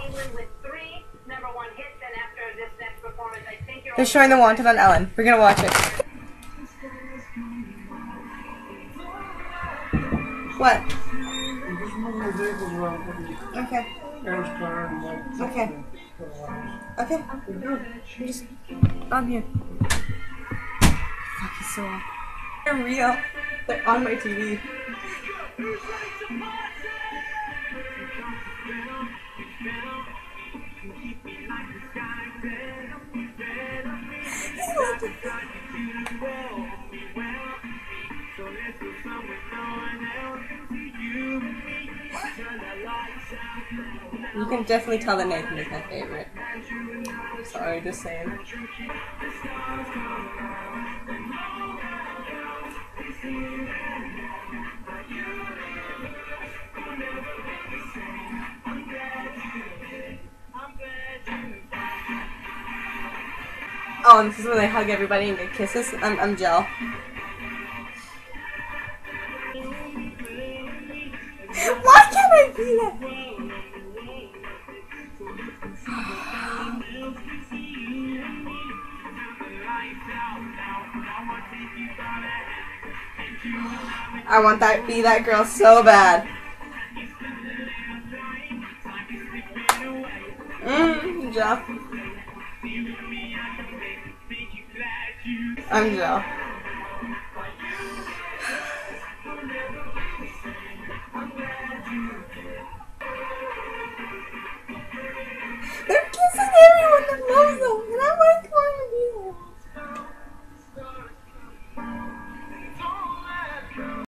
They're showing The Wanted on Ellen. We're gonna watch it. What? Okay. Okay. Okay. I'm here. Fuck, he's so on. They're real. They're on my TV. You can definitely tell that Nathan is my favorite. Sorry, just saying. Oh, and this is when they hug everybody and get kisses. I'm Jill. Why can't I be that? I want that be that girl so bad. Jill. I'm Jill.